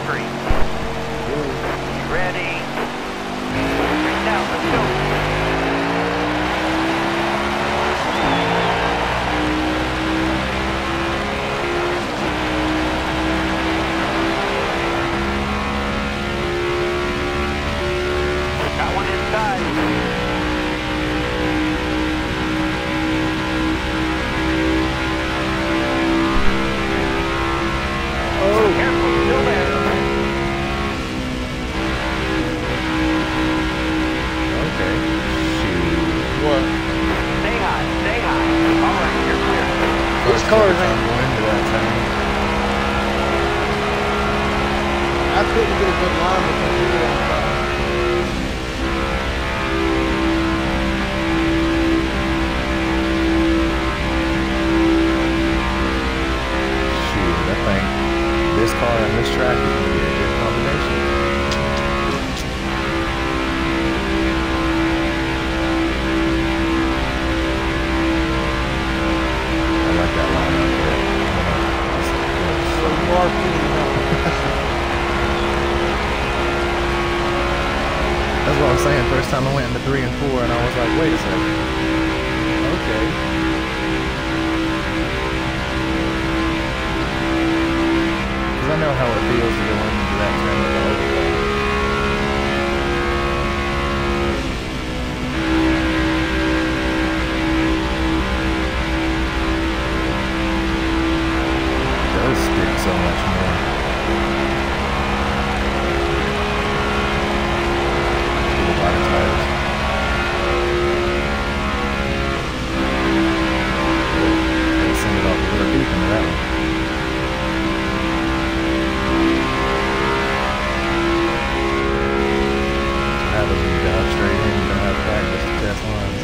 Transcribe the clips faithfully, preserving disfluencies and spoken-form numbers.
screen. You ready? Now, let's go. Got one inside. Oh, Careful, still there. Okay. Shoot. what? Stay high, stay high. All right, you're clear. First car ever is time that? going into that town. I couldn't get a good line between you and the Shoot, I think this car and this track is going to be a good combination. I like that line up there. That's so marquee. That's what I was saying. First time I went into three and four, and I was like, wait a second. Okay. Because I know how it feels to go into that turn with the overcut. It does stick so much more. The bottom tires. Gotta send it off a little deep into that one. That was when you dive straight in, you don't have to practice to test lines.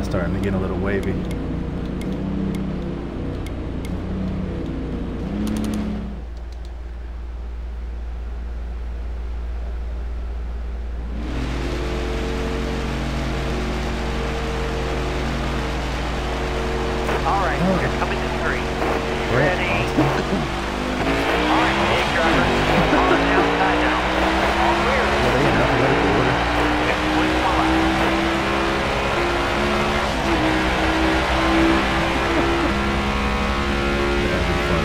it's starting to get a little wavy. All right, Okay. you're coming to three. Brett, Ready? Austin. All right, take driver. On the outside now. All clear. Well, they in alphabetical order. It's one left. That'd be fun.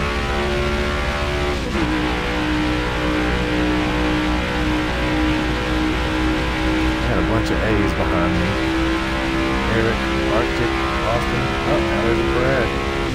Got a bunch of A's behind me. Eric, Arctic, Austin. Oh, now there's Brad.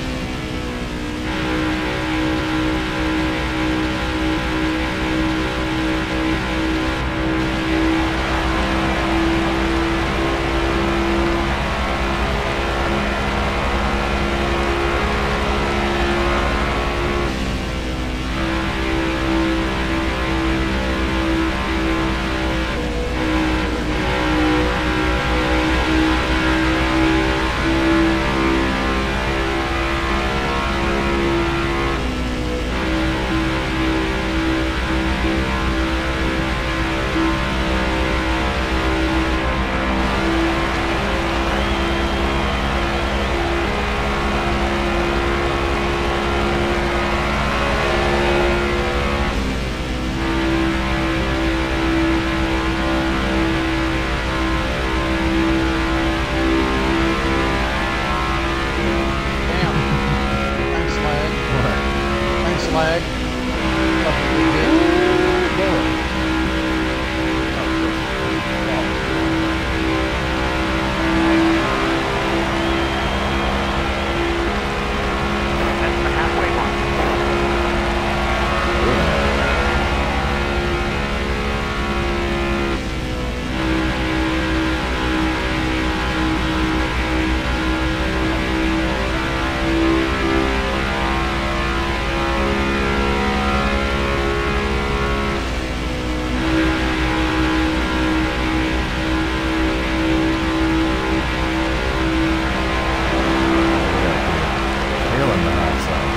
Damn. Thanks, lag. What? Thanks, lag. Fucking idiot. That's the halfway mark. Feeling the hot side.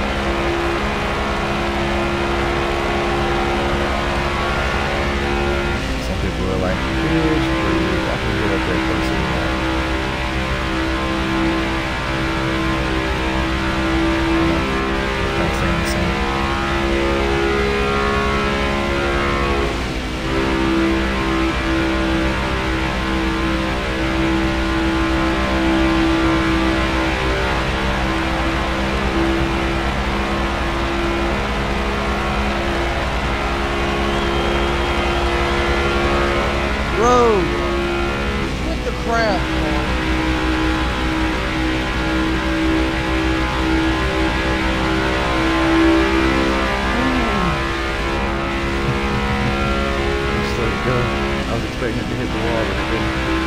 Some people are like, fish, please. I can get up there closer than that. They're kind of saying the same. Road. What the crap, man? Just let it go. I was expecting it to hit the wall, but it didn't.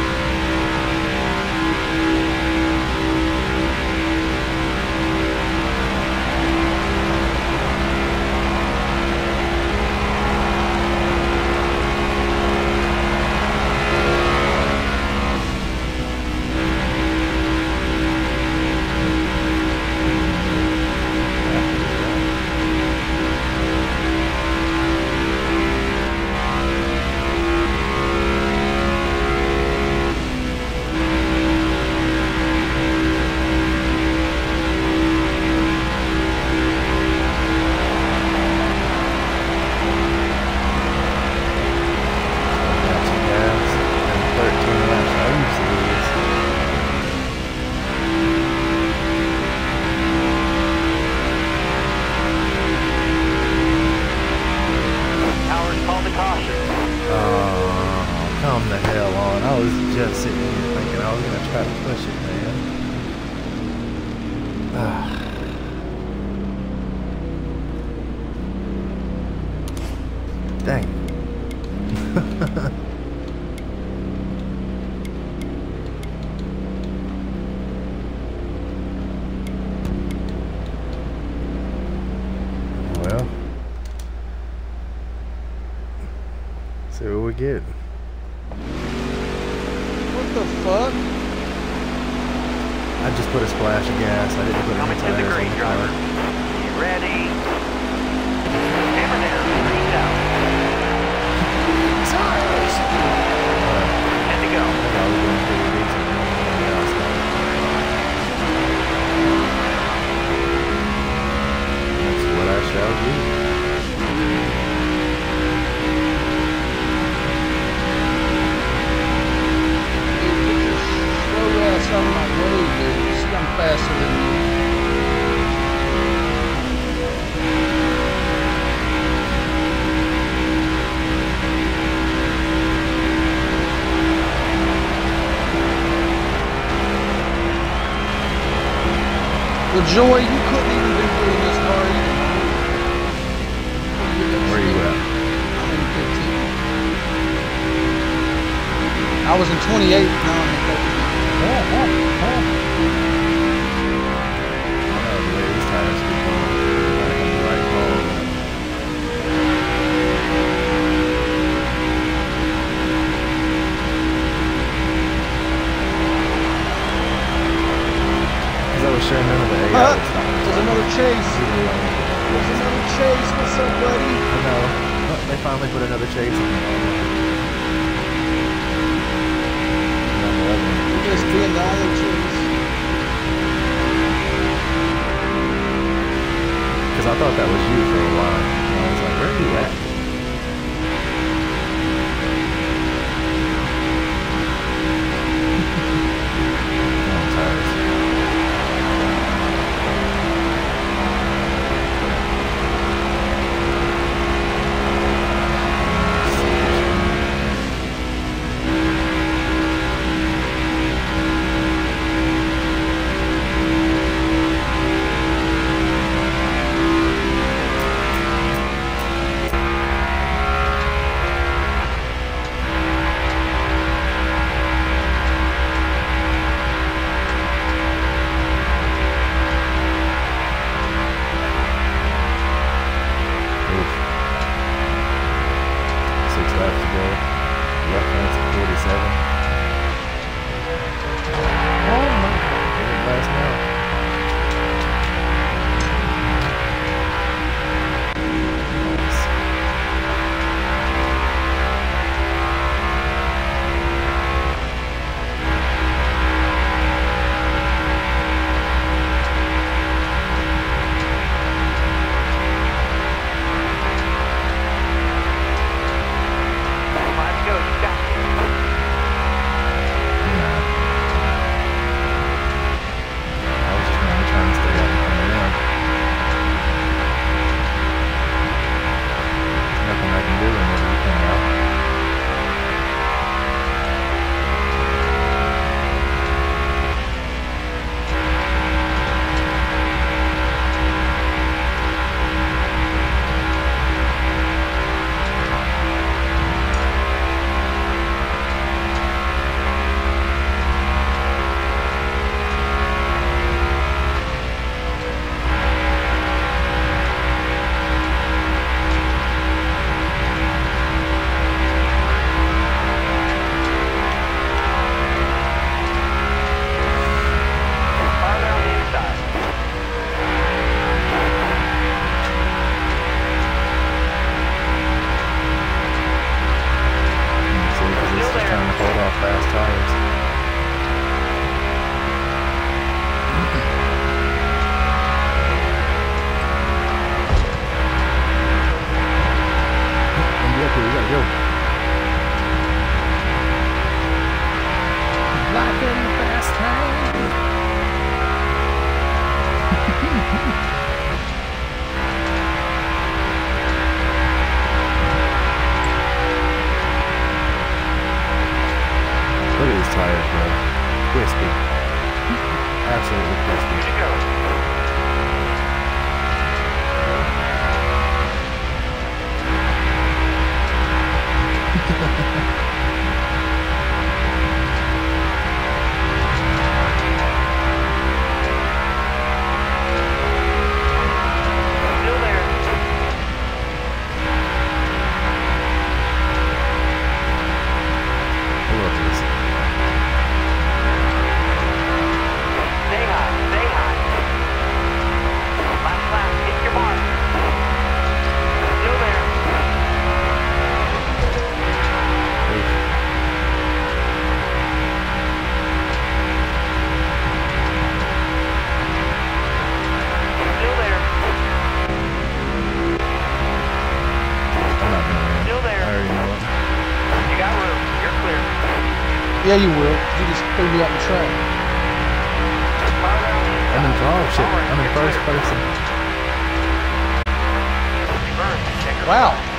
Got some gas and thirteen laps. I used to lose. Towers called to caution. Oh, come the hell on. I was just sitting here thinking I was going to try to push it, man. Ah. Dang. Well, see what we get. What the fuck? I just put a splash of gas. I didn't put any Coming to the tires on green, the driver. car. You ready? Hammer down, green down. Tires! Good to go. I think I was doing pretty decent on the outside. That's what I shall do. Dude, get your slow ass out of my road, dude. See, I'm faster than you. Well, Joy, you couldn't even be doing this car either. Where are you at? I'm in fifteen. I was in twenty-eight, now I'm in fifteen. Oh, the way these tires keep going. I can be right home. Because I was sure none of the A I Huh? would stop. There's another chase. There's another chase. What's up, buddy? I know. Oh, they finally put another chase in. Just being the only chase. Because I thought that was you for a while. And I was like, where are you at? Oh, tires. Oof. Six laps to go. Left hand's at forty-seven. Oh my god. Very fast now. Nice. Five to go. You got it. Nah. I was just trying, trying to stay out in front of them. There's nothing I can do whenever you come out. Far around the inside. See, because it's just trying to hold off fast tires. And be up here, we gotta go. Life in the fast lane. Look at these tires, bro. Crispy. Absolutely crispy. Good to go. Still there. I love this. Stay Yeah, you will. You just threw me up the track. I'm in car shit. I'm in first person. Burn, check her. Wow.